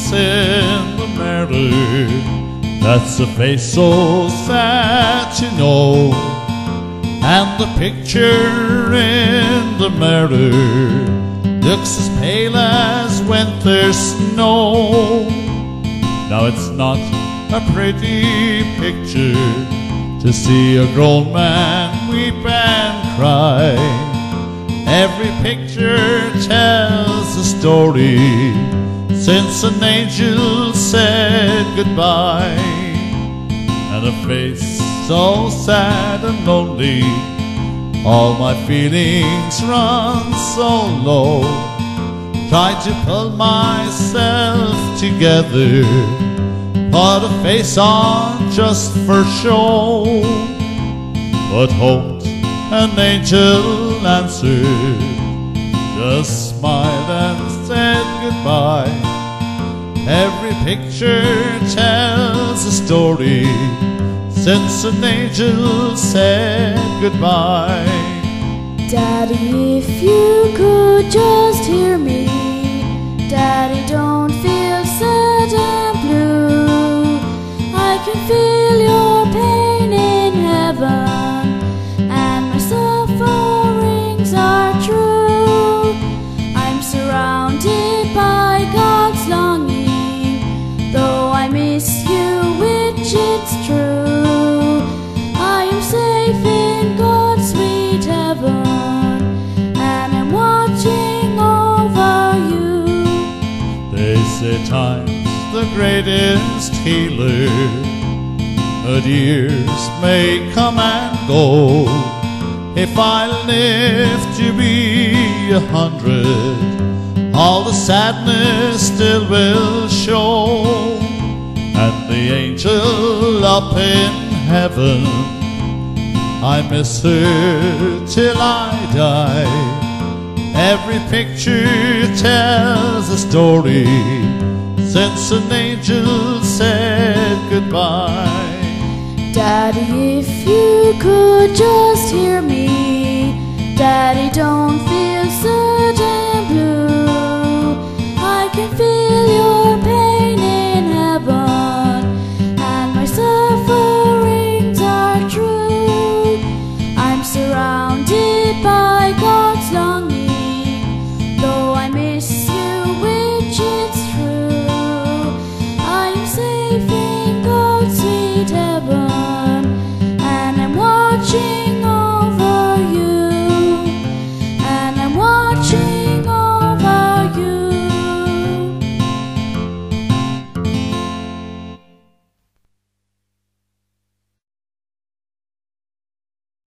face in the mirror, that's a face so sad to know. And the picture in the mirror looks as pale as winter's snow. Now it's not a pretty picture to see a grown man weep and cry. Every picture tells a story since an angel said goodbye. And a face so sad and lonely, all my feelings run so low. Tried to pull myself together, put a face on just for show, but hoped an angel answered, just smiled and said goodbye. Every picture tells a story since an angel said goodbye. Daddy, if you could just hear me, Daddy, don't feel sad and blue. I can feel your pain in heaven, and my sufferings are true. I'm surrounded by God's longing, though I miss you, which it's true. I am safe in God's sweet heaven, and I'm watching over you. They say time's the greatest healer, but years may come and go. If I live to be 100, all the sadness still will show. And the angel up in heaven, I miss her till I die. Every picture tells a story since an angel said goodbye. Daddy, if you could just hear me, Daddy, don't